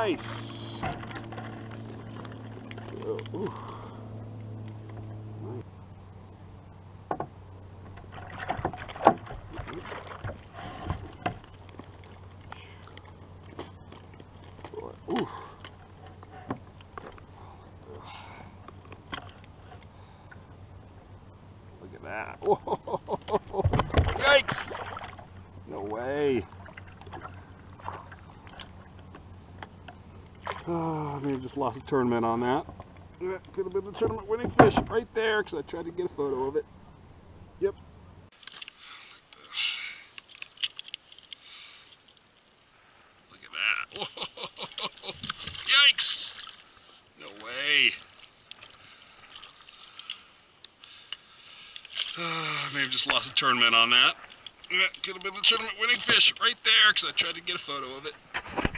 Nice. Ooh. Ooh. Look at that. Whoa. Yikes! No way. Oh, I may have just lost a tournament on that. Could have been the tournament winning fish right there because I tried to get a photo of it. Yep. Look at that. Whoa. Yikes! No way. I may have just lost a tournament on that. Could have been the tournament winning fish right there because I tried to get a photo of it.